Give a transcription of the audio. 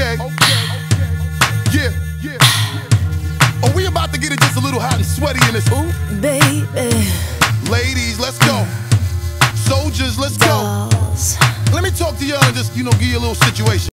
Okay. Yeah. Oh, we about to get it just a little hot and sweaty in this. Ooh, baby. Ladies, let's go. Soldiers, let's go. Dolls. Let me talk to y'all and just, give you a little situation.